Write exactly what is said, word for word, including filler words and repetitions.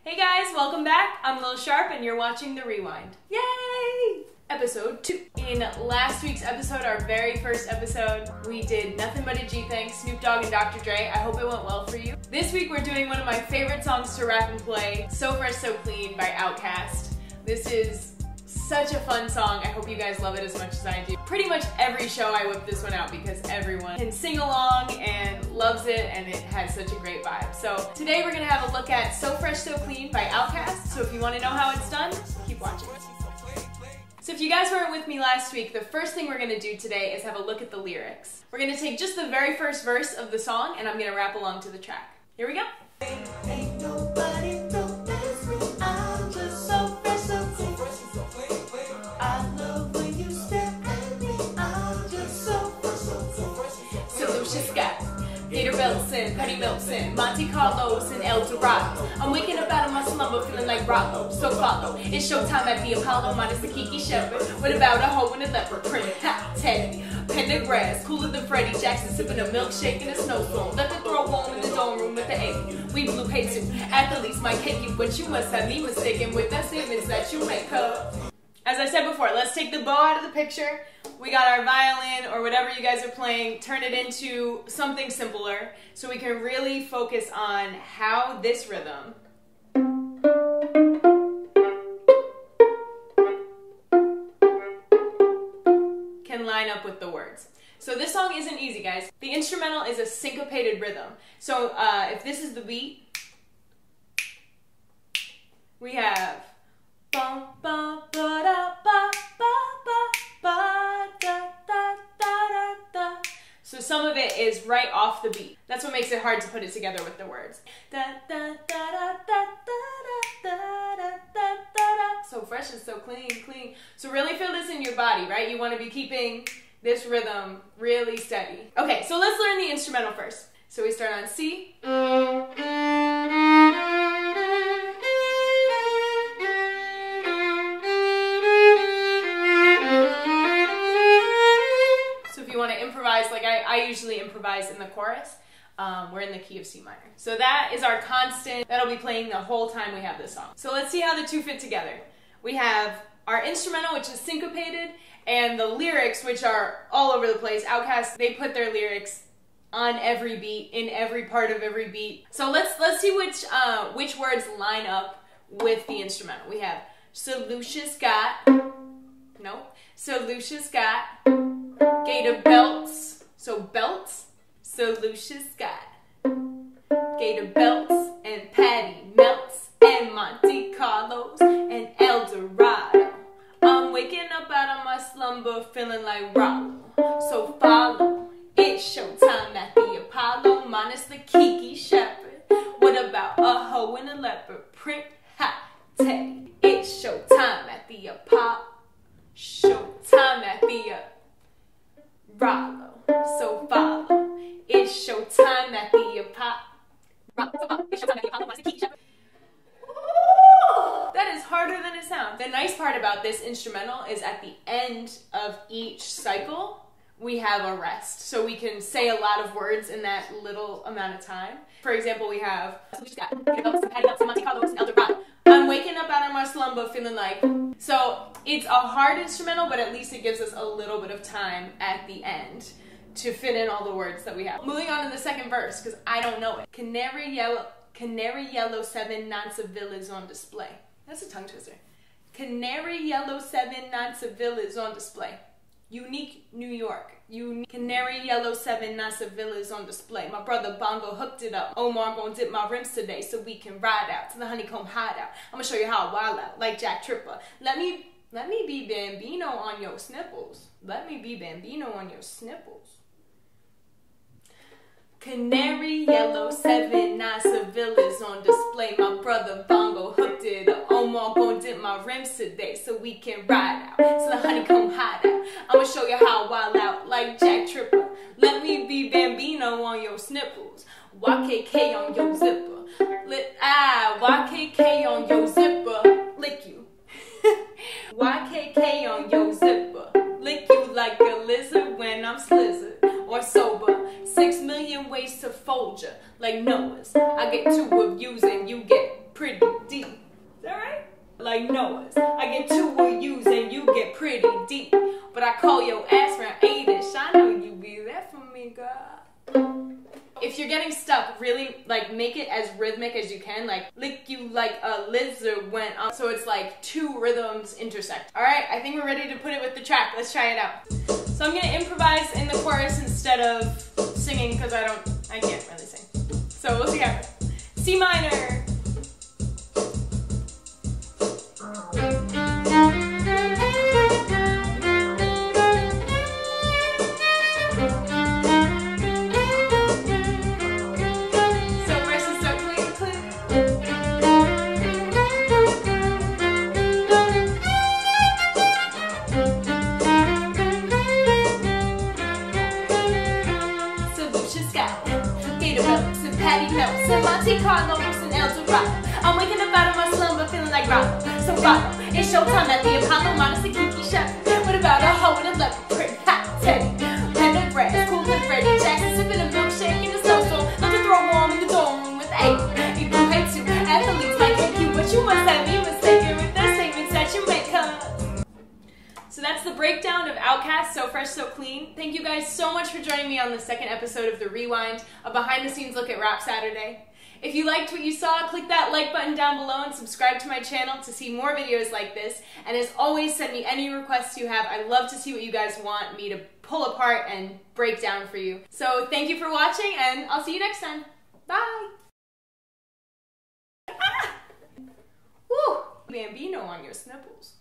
Hey guys, welcome back. I'm Lil Sharp and you're watching The Rewind. Yay! Episode two. In last week's episode, our very first episode, we did Nothing But a G-Thing, Snoop Dogg and Doctor Dre. I hope it went well for you. This week we're doing one of my favorite songs to rap and play, So Fresh, So Clean by Outkast. This is such a fun song. I hope you guys love it as much as I do. Pretty much every show I whip this one out because everyone can sing along and loves it, and it has such a great vibe. So today we're gonna have a look at So Fresh, So Clean by Outkast. So if you wanna know how it's done, keep watching. So if you guys weren't with me last week, the first thing we're gonna do today is have a look at the lyrics. We're gonna take just the very first verse of the song and I'm gonna rap along to the track. Here we go. Ain't nobody don't pass me. I'm just so fresh, so clean. I love when you stare at me. I'm just so fresh, so clean. So Lucius Scott, Gator belts and Petty belts and Monte Carlos and El Dorado. I'm waking up out of my slumber feeling like Rollo. So follow. It's showtime at the Apollo minus the Kiki Shepherd. What about a hoe and a leopard print? Ha, Teddy. Pendergrass, cooler than Freddie Jackson, sipping a milkshake in a snowstorm. Let the throw warm in the dorm room with the A. We blue pay too. Athletes might hate you, but you must have me mistaken with that statements that you make up. As I said before, let's take the bow out of the picture. We got our violin or whatever you guys are playing, turn it into something simpler so we can really focus on how this rhythm can line up with the words. So this song isn't easy, guys. The instrumental is a syncopated rhythm. So uh, if this is the beat, we have bum, bum, ba, da, ba, ba, ba, ba, da, da, da, da, da. So some of it is right off the beat. That's what makes it hard to put it together with the words. Da, da, da, da, da, da, da, da, da, da. So fresh and so clean, clean. So really feel this in your body, right? You want to be keeping this rhythm really steady. Okay, so let's learn the instrumental first. So we start on C. Like I, I usually improvise in the chorus, um, we're in the key of C minor. So that is our constant, that'll be playing the whole time we have this song. So let's see how the two fit together. We have our instrumental, which is syncopated, and the lyrics, which are all over the place. Outkast, they put their lyrics on every beat, in every part of every beat. So let's let's see which uh, which words line up with the instrumental. We have So Lucius got, nope, So Lucius got Gator belts. So belts, so Lucius got Gator belts and Patty melts and Monte Carlos and El Dorado. I'm waking up out of my slumber feeling like Rollo. So follow, it's showtime at the Apollo minus the Kiki Shepherd. What about a hoe and a leopard print? Ha, Teddy. It's showtime at the Apollo. Showtime at the uh, Rollo. So follow. It's showtime at the Apollo. It's showtime at the Apollo minus the Kiki Shepherd. That is harder than it sounds. The nice part about this instrumental is at the end of each cycle, we have a rest. So we can say a lot of words in that little amount of time. For example, we have I'm waking up out of my slumber feeling like. So it's a hard instrumental, but at least it gives us a little bit of time at the end to fit in all the words that we have. Moving on to the second verse, because I don't know it. Canary yellow, canary yellow seven non-Seville is on display. That's a tongue twister. Canary yellow seven non-Seville is on display. Unique New York. Unique Canary yellow seven non-Seville is on display. My brother Bongo hooked it up. Omar gonna dip my rims today so we can ride out to the honeycomb hideout. I'm gonna show you how I wild out like Jack Tripper. Let me let me be Bambino on your snipples. Let me be Bambino on your snipples. Canary yellow seven nine Seville is on display. My brother Bongo hooked it up. Omar gon' dip my rims today so we can ride out to the honeycomb hideout. I'ma show you how I wild out like Jack Tripper. Let me be Bambino on your snipples. Y K K on your zipper. Lit ah Y K K on your zipper. Lick you. Y K K on your zipper. Lick you like a lizard when I'm slizzard. Or sober. Six million ways to fold ya, like Noah's. I get two of yous and you get pretty deep. call your ass around eight-ish. I know you be there for me, girl. If you're getting stuck, really, like, make it as rhythmic as you can. Like, lick you like a lizard went on. So it's like two rhythms intersect. All right, I think we're ready to put it with the track. Let's try it out. So I'm gonna improvise in the chorus instead of singing because I don't, I can't really sing. So we'll see how it goes. C minor. Patty Melts and Monte Carlo and El Dorado. I'm waking up out of my slumber feeling like Rollo. So Rollo, it's showtime at the Apollo, minus a Kiki shot. What about a hoe and a leopard print? Hot teddy, and a grass, cool and Freddie Jackson, sipping a milkshake in a snowstorm. Let the throw warm in the dorm room with eight. People hate you, athletes might hate you, but you must have me mistaken with the statements that you make. So that's the breakdown of Outkast, So Fresh, So Clean. Thank you guys so much for joining me on the second episode of The Rewind, a behind-the-scenes look at Rap Saturday. If you liked what you saw, click that like button down below and subscribe to my channel to see more videos like this. And as always, send me any requests you have. I love to see what you guys want me to pull apart and break down for you. So thank you for watching, and I'll see you next time. Bye! Ah! Woo! Bambino on your snipples.